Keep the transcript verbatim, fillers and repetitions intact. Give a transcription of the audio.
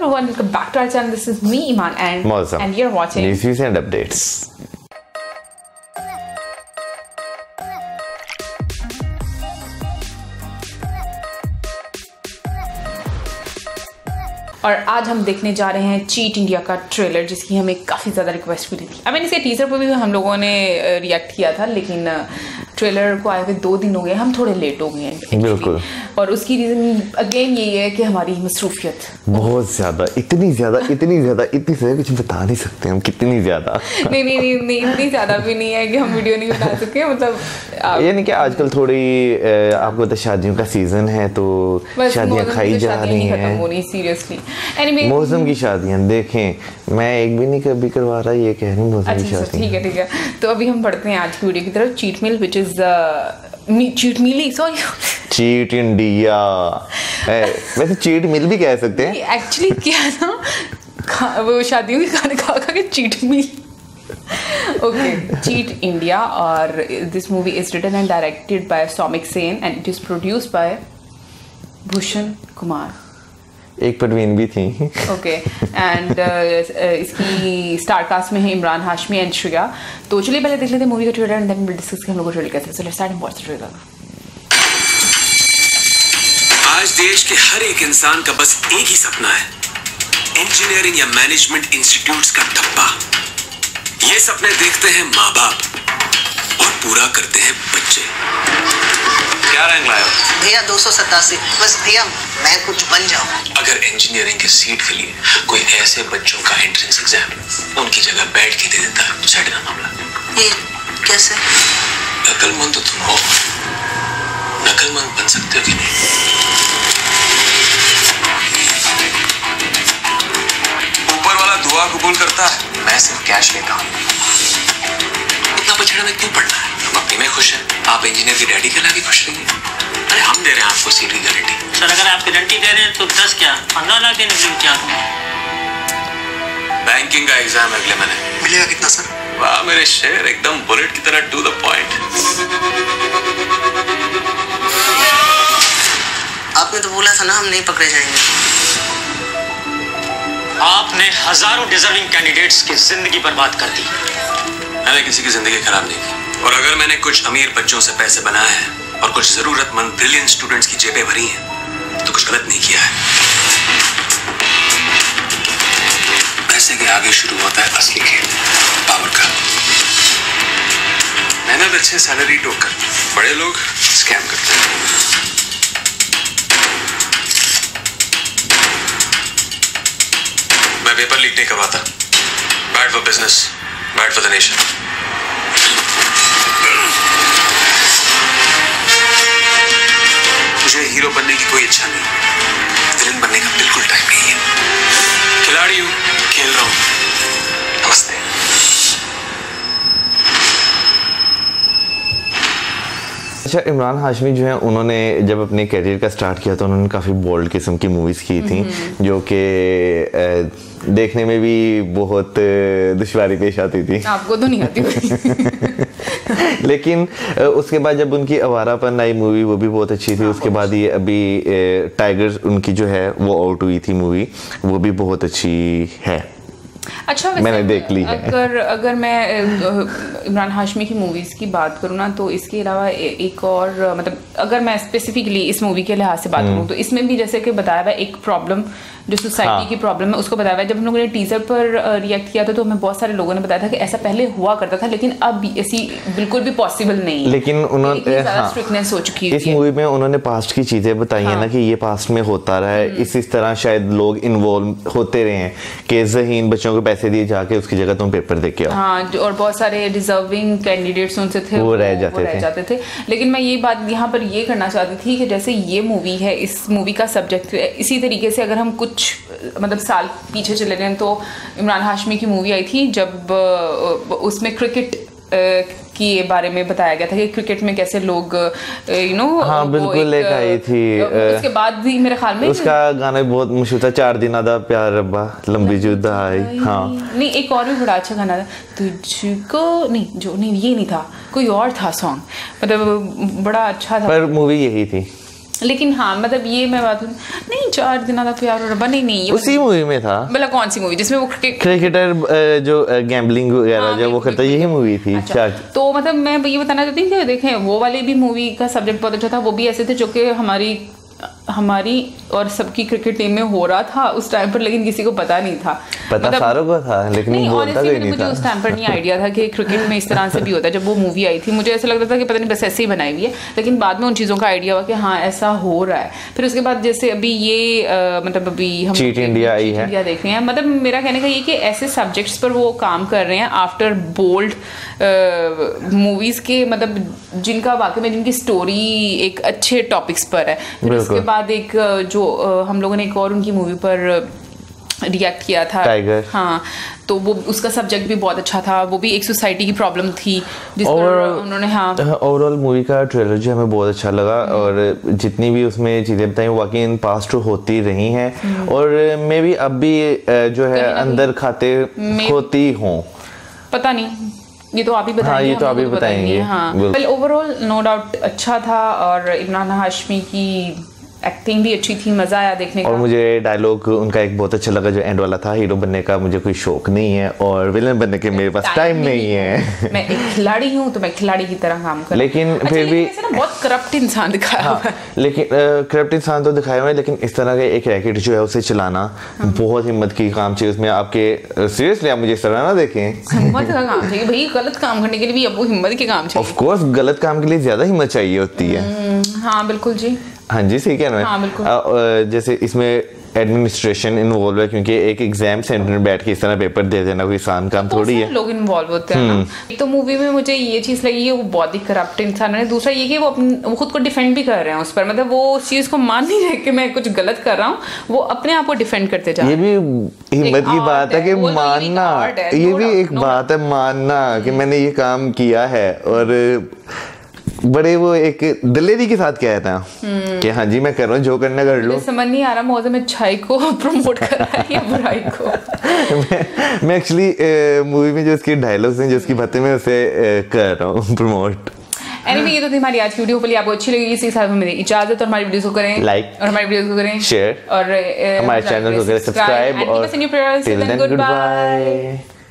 everyone, welcome back to our channel. This is me, Iman, and Mozam. and you're watching Newsviewsandupdates. और आज हम देखने जा रहे हैं चीट इंडिया का ट्रेलर, जिसकी हमें काफ़ी ज़्यादा रिक्वेस्ट मिली थी। आई मीन इसके टीजर पर भी हम लोगों ने रिएक्ट किया था, लेकिन ट्रेलर को आए हुए दो दिन हो गए, हम थोड़े लेट हो गए हैं। बिल्कुल। और उसकी रीज़न अगेन यही है कि हमारी मसरूफियत बहुत ज़्यादा, इतनी ज़्यादा इतनी ज़्यादा इतनी ज़्यादा कुछ बता नहीं सकते हम, कितनी ज़्यादा। नहीं नहीं नहीं नहीं इतनी ज़्यादा भी नहीं है कि हम वीडियो नहीं बना सके। मतलब ये नहीं कि आजकल थोड़ी आपको पता शादियों का सीजन है, तो शादियाँ खाई जा रही हैं। सीरियसली Anyway, मौसम की शादियाँ देखें, मैं एक भी नहीं कभी करवा रहा, ये कह रही हूँ मौसम की शादी। ठीक है ठीक है तो अभी हम बढ़ते हैं आज की वीडियो की तरफ। Cheat meal which is cheat meal sorry cheat India, वैसे चीट मिल भी कह सकते हैं। एक्चुअली क्या ना, वो शादियों के खाने खा खा के cheat meal. Okay, cheat India, और this movie is written and directed by Soumik Sen and it is produced by Bhushan Kumar. एक परवीन भी थी। ओके एंड इसकी स्टार कास्ट में है इमरान हाशमी एंड श्रेया। तो चलिए पहले देख लेते हैं मूवी का trailer and then will discuss हम लोग को ट्रेलर कैसे। So let's start and watch the trailer. आज देश के हर एक इंसान का बस एक ही सपना है, इंजीनियरिंग या मैनेजमेंट इंस्टीट्यूट्स का ठप्पा। ये सपने देखते हैं माँ बाप और पूरा करते हैं बच्चे। क्या रैंक लाए हो? भैया दो सौ सतासी। बस भैया मैं कुछ बन जाऊं। अगर इंजीनियरिंग के सीट के लिए कोई ऐसे बच्चों का एंट्रेंस एग्जाम उनकी जगह बैठ के दे देता है, सेट का मामला। ये कैसे? अकलमंद तो तुम हो, नकलमंद बन सकते हो कि नहीं? ऊपर वाला दुआ कबूल करता है, मैं सिर्फ कैश लेता हूँ। इतना बछड़ा में क्यों पढ़ना है? हम अपनी में खुश हैं, आप इंजीनियर की डैडी के लाके खुश रहिए। अरे हम दे रहे हैं आपको सीट की गारंटी। सर अगर आप गारंटी दे रहे हैं तो दस क्या पंद्रह लाख देने के लिए क्या? बैंकिंग का एग्जाम अगले महीने। मिलेगा कितना सर? वाह मेरे शेर, एकदम बुलेट की तरह टू द पॉइंट। आपने तो बोला था ना हम नहीं पकड़े जाएंगे। आपने हजारों डिजर्विंग कैंडिडेट्स की जिंदगी बर्बाद कर दी। मैंने किसी की जिंदगी खराब नहीं की, और अगर मैंने कुछ अमीर बच्चों से पैसे बनाए हैं और कुछ जरूरतमंद ब्रिलियंट स्टूडेंट्स की जेबें भरी हैं, तो कुछ गलत नहीं किया है। पैसे के आगे शुरू होता है असली खेल, पावर का। मेहनत अच्छे सैलरी टोकर बड़े लोग स्कैम करते हैं। मैं पेपर लीक नहीं करवाता। Bad for business, bad for the nation. मुझे हीरो बनने की कोई इच्छा नहीं, विलेन बनने का बिल्कुल टाइम नहीं है। खिलाड़ी हूं, खेल रहा हूं। नमस्ते। अच्छा, इमरान हाशमी जो है, उन्होंने जब अपने करियर का स्टार्ट किया तो उन्होंने काफ़ी बोल्ड किस्म की मूवीज़ की थी, जो कि देखने में भी बहुत दुश्वारी पेश आती थी। आपको तो नहीं आती लेकिन उसके बाद जब उनकी आवारापन आई मूवी, वो भी बहुत अच्छी थी। उसके बाद ये अभी टाइगर्स उनकी जो है वो आउट हुई थी मूवी, वो भी बहुत अच्छी है। अच्छा, मैंने देख ली है। अगर अगर मैं इमरान हाशमी की मूवीज़ की बात करूँ ना, तो इसके अलावा एक और, मतलब अगर मैं स्पेसिफिकली इस मूवी के लिहाज से बात करूँ तो इसमें भी जैसे कि बताया हुआ एक प्रॉब्लम जो सोसाइटी हाँ। की प्रॉब्लम है, उसको बताया हुआ है। जब हम लोगों ने टीजर पर रिएक्ट किया था तो हमें बहुत सारे लोगों ने बताया था कि ऐसा पहले हुआ करता था, लेकिन अब ऐसी बिल्कुल भी पॉसिबल नहीं है। लेकिन उन्होंने हाँ, स्ट्रिक्टनेस हो चुकी है। इस मूवी में उन्होंने पास्ट की चीजें बताई हाँ। है ना, कि ये पास्ट में होता रहा है, इस इस तरह शायद लोग इन्वॉल्व होते रहे हैं कि ज़हीन बच्चों को पैसे दिए जाके उसकी जगह तुम पेपर दे के आओ। हाँ, और बहुत सारे डिजर्विंग कैंडिडेट्स उनसे थे, वो रह जाते, वो रह जाते थे। लेकिन मैं ये बात यहाँ पर ये करना चाहती थी कि जैसे ये मूवी है, इस मूवी का सब्जेक्ट इसी तरीके से अगर हम कुछ मतलब साल पीछे चले गए तो इमरान हाशमी की मूवी आई थी, जब उसमें क्रिकेट के बारे में बताया गया था कि क्रिकेट में कैसे लोग यू नो हाँ बिल्कुल एक आई थी। उसके बाद भी मेरे ख्याल में उसका गाना बहुत मशहूर था, चार दिन आधा प्यार रब्बा लंबी जुदाई। हाँ नहीं, एक और भी बड़ा अच्छा गाना था, तुझको नहीं जो नहीं ये नहीं था, कोई और था सॉन्ग, मतलब बड़ा अच्छा था, पर मूवी यही थी। लेकिन हाँ मतलब ये मैं बात नहीं, चार दिन का प्यार और रब्बा नहीं नहीं उसी मूवी में था। मतलब कौन सी मूवी जिसमें वो क्रिकेटर जो गैम्बलिंग वगैरह जो वो करता है, यही मूवी थी। अच्छा, तो मतलब मैं ये बताना चाहती हूँ कि देखें वो वाली भी मूवी का सब्जेक्ट बहुत अच्छा था। वो भी ऐसे थे जो कि हमारी हमारी और सबकी क्रिकेट टीम में हो रहा था उस टाइम पर, लेकिन किसी को पता नहीं था। पता मतलब, सारों को था लेकिन नहीं, बोलता कोई नहीं मुझे था। उस टाइम पर नहीं आइडिया था कि क्रिकेट में इस तरह से भी होता है। जब वो मूवी आई थी मुझे ऐसा लगता था कि पता नहीं बस ऐसे ही बनाई हुई है, लेकिन बाद में उन चीज़ों का आइडिया हुआ कि हाँ ऐसा हो रहा है। फिर उसके बाद जैसे अभी ये आ, मतलब अभी हम चीट इंडिया आई है, इंडिया देख रहे हैं। मतलब मेरा कहने का ये कि ऐसे सब्जेक्ट्स पर वो काम कर रहे हैं आफ्टर बोल्ड मूवीज के, मतलब जिनका वाकई में जिनकी स्टोरी एक अच्छे टॉपिक्स पर है। फिर उसके बाद एक जो हम लोगों ने एक और उनकी मूवी पर रिएक्ट किया था, टाइगर। हाँ, तो वो उसका सब्जेक्ट भी बहुत अच्छा था। वो भी एक सोसाइटी की प्रॉब्लम थी जिस पर उन्होंने हाँ ओवरऑल मूवी का ट्रेलर जो हमें बहुत अच्छा लगा और जितनी भी उसमें चीज़ें बताई वाकई इन पास्ट होती रही हैं और मे भी अब भी जो है अंदर खाते होती हों, पता नहीं, ये तो आप ही बताएंगे। हाँ, ये तो आप ही बताएंगे। हाँ, वेल ओवरऑल नो डाउट अच्छा था और इमरान हाशमी की एक्टिंग भी अच्छी थी, मजा आया देखने का। और मुझे डायलॉग उनका एक बहुत अच्छा लगा जो एंड वाला था, हीरो बनने का मुझे कोई शौक नहीं है और विलन बनने के मेरे पास टाइम नहीं है। मैं एक खिलाड़ी हूँ तो मैं खिलाड़ी की तरह काम कर। लेकिन अच्छा, फिर भी ना बहुत करप्ट इंसान दिखाया हुआ है। लेकिन करप्ट इंसान तो दिखाया हुआ है, लेकिन इस तरह का एक रैकेट जो है उसे चलाना बहुत हिम्मत की काम चाहिए उसमें। आपके सीरियसली आप मुझे इस तरह ना देखें, हिम्मत का काम चाहिए भाई। गलत काम करने के लिए भी अब वो हिम्मत के काम चाहिए। ऑफ कोर्स गलत काम के लिए ज्यादा हिम्मत चाहिए होती है। हाँ बिल्कुल जी, हाँ जी सही कह रहा हाँ, मैं। जैसे इसमें एडमिनिस्ट्रेशन इन्वॉल्व है क्योंकि एक एग्जाम सेंटर में बैठ के इस तरह पेपर दे देना कोई आसान काम थोड़ी है। लोग इन्वॉल्व होते हैं ना। एक तो मूवी में मुझे ये चीज लगी है वो बहुत ही करप्ट इंसान है। दूसरा ये कि वो वो खुद को डिफेंड भी कर रहे हैं उस पर, मतलब वो उस चीज को मान नहीं रहे कि मैं कुछ गलत कर रहा हूँ, वो अपने आप को डिफेंड करते जा रहे हैं। ये भी हिम्मत की बात है कि मानना, ये भी एक बात है मानना कि मैंने ये काम किया है और बड़े वो एक दिलेरी के साथ कहता है कि हाँ जी मैं कर रहा हूँ, जो करना कर लो। समझ नहीं आ रहा मौसम में अच्छाई को प्रमोट कर रहा है या बुराई को। मैं एक्चुअली मूवी में जो इसके डायलॉग्स हैं जो इसकी बातें मैं उसे कर रहा हूँ प्रमोट। एनीवे ये तो थी हमारी आज की वीडियो, होपफुली आपको अच्छी लगेगी। इसी के साथ मेरी इजाजत और हमारी वीडियोस को करें लाइक और हमारी वीडियोस को करें शेयर और हमारे चैनल को करें सब्सक्राइब और गुड बाय।